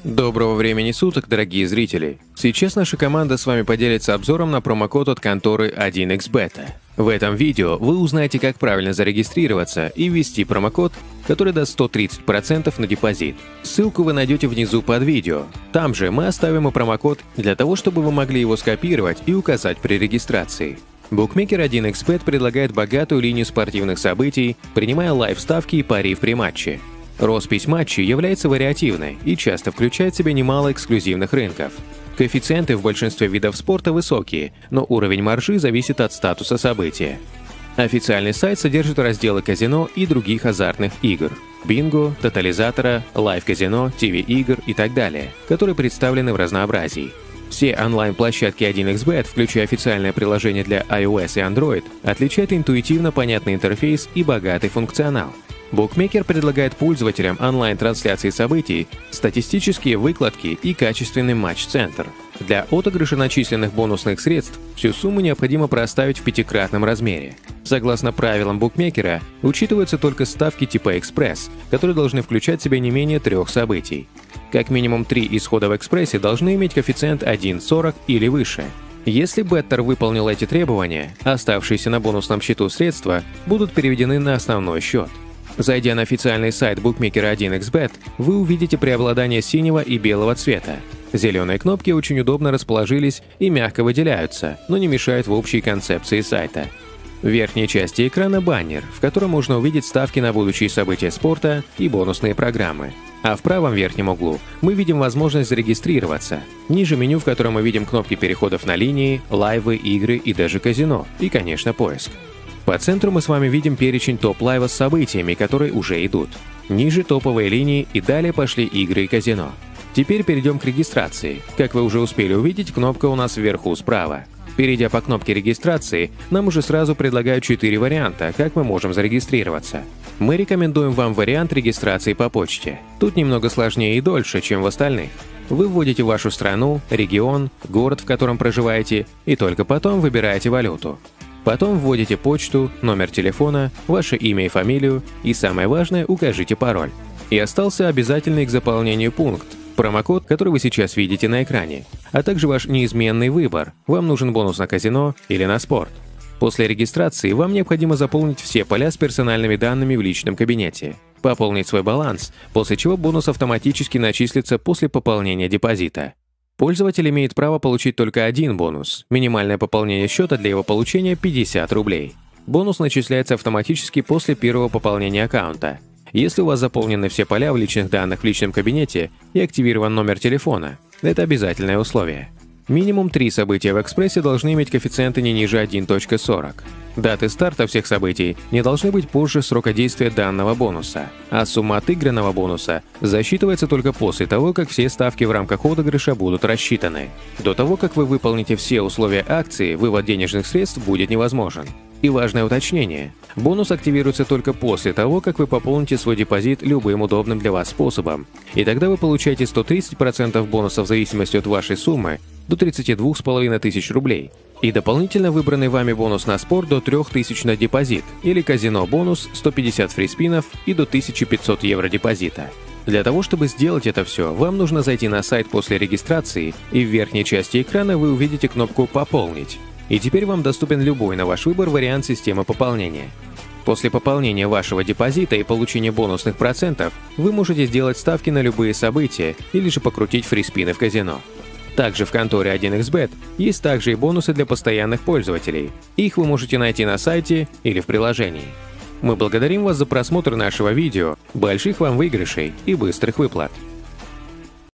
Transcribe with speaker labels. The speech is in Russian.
Speaker 1: Доброго времени суток, дорогие зрители! Сейчас наша команда с вами поделится обзором на промокод от конторы 1xBet. В этом видео вы узнаете, как правильно зарегистрироваться и ввести промокод, который даст 130% на депозит. Ссылку вы найдете внизу под видео. Там же мы оставим и промокод для того, чтобы вы могли его скопировать и указать при регистрации. Букмекер 1xBet предлагает богатую линию спортивных событий, принимая лайв-ставки и пари в прематче. Роспись матчей является вариативной и часто включает в себя немало эксклюзивных рынков. Коэффициенты в большинстве видов спорта высокие, но уровень маржи зависит от статуса события. Официальный сайт содержит разделы казино и других азартных игр – бинго, тотализатора, лайв-казино, ТВ-игр и так далее, которые представлены в разнообразии. Все онлайн-площадки 1xBet, включая официальное приложение для iOS и Android, отличают интуитивно понятный интерфейс и богатый функционал. Букмекер предлагает пользователям онлайн-трансляции событий, статистические выкладки и качественный матч-центр. Для отыгрыша начисленных бонусных средств всю сумму необходимо проставить в 5-кратном размере. Согласно правилам букмекера, учитываются только ставки типа «Экспресс», которые должны включать в себя не менее 3 событий. Как минимум 3 исхода в «Экспрессе» должны иметь коэффициент 1,40 или выше. Если беттер выполнил эти требования, оставшиеся на бонусном счету средства будут переведены на основной счет. Зайдя на официальный сайт букмекера 1xBet, вы увидите преобладание синего и белого цвета. Зеленые кнопки очень удобно расположились и мягко выделяются, но не мешают в общей концепции сайта. В верхней части экрана баннер, в котором можно увидеть ставки на будущие события спорта и бонусные программы. А в правом верхнем углу мы видим возможность зарегистрироваться. Ниже меню, в котором мы видим кнопки переходов на линии, лайвы, игры и даже казино, и, конечно, поиск. По центру мы с вами видим перечень топ-лайва с событиями, которые уже идут. Ниже топовые линии и далее пошли игры и казино. Теперь перейдем к регистрации. Как вы уже успели увидеть, кнопка у нас вверху справа. Перейдя по кнопке регистрации, нам уже сразу предлагают 4 варианта, как мы можем зарегистрироваться. Мы рекомендуем вам вариант регистрации по почте. Тут немного сложнее и дольше, чем в остальных. Вы вводите вашу страну, регион, город, в котором проживаете, и только потом выбираете валюту. Потом вводите почту, номер телефона, ваше имя и фамилию, и самое важное, укажите пароль. И остался обязательный к заполнению пункт – промокод, который вы сейчас видите на экране, а также ваш неизменный выбор – вам нужен бонус на казино или на спорт. После регистрации вам необходимо заполнить все поля с персональными данными в личном кабинете, пополнить свой баланс, после чего бонус автоматически начислится после пополнения депозита. Пользователь имеет право получить только один бонус. Минимальное пополнение счета для его получения – 50 рублей. Бонус начисляется автоматически после первого пополнения аккаунта. Если у вас заполнены все поля в личных данных в личном кабинете и активирован номер телефона, это обязательное условие. Минимум 3 события в «Экспрессе» должны иметь коэффициенты не ниже 1.40. Даты старта всех событий не должны быть позже срока действия данного бонуса, а сумма отыгранного бонуса засчитывается только после того, как все ставки в рамках отыгрыша будут рассчитаны. До того, как вы выполните все условия акции, вывод денежных средств будет невозможен. И важное уточнение – бонус активируется только после того, как вы пополните свой депозит любым удобным для вас способом. И тогда вы получаете 130% бонуса в зависимости от вашей суммы до 32 500 рублей. И дополнительно выбранный вами бонус на спорт до 3000 на депозит или казино-бонус 150 фриспинов и до 1500 евро депозита. Для того, чтобы сделать это все, вам нужно зайти на сайт после регистрации, и в верхней части экрана вы увидите кнопку «Пополнить». И теперь вам доступен любой на ваш выбор вариант системы пополнения. После пополнения вашего депозита и получения бонусных процентов вы можете сделать ставки на любые события или же покрутить фриспины в казино. Также в конторе 1xBet есть также и бонусы для постоянных пользователей. Их вы можете найти на сайте или в приложении. Мы благодарим вас за просмотр нашего видео, больших вам выигрышей и быстрых выплат!